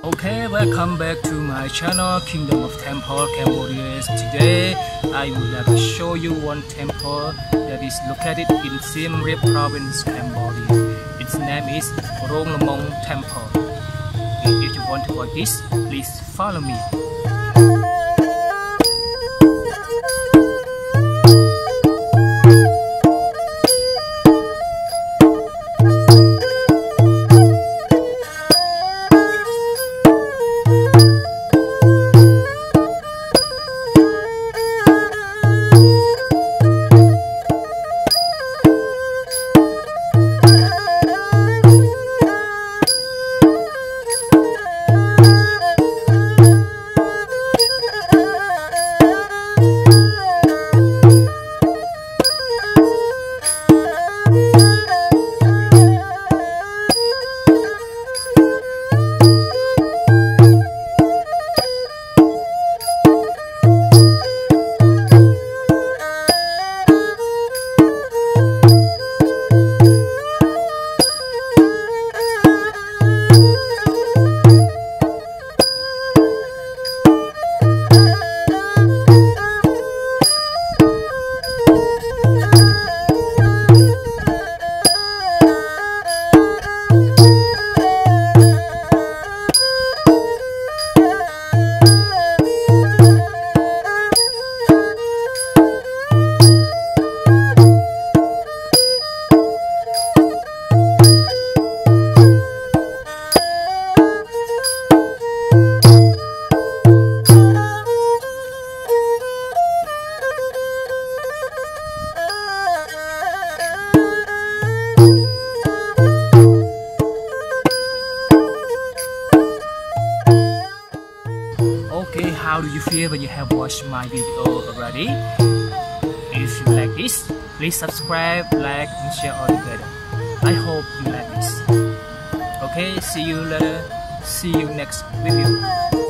Okay, welcome back to my channel Kingdom of Temple Cambodia. Today I would like to show you one temple that is located in Siem Reap province, Cambodia. Its name is Rong Lamong Temple. If you want to watch this, please follow me. Okay, how do you feel when you have watched my video already? If you like this, please subscribe, like, and share all together. I hope you like this. Okay, see you later. See you next video.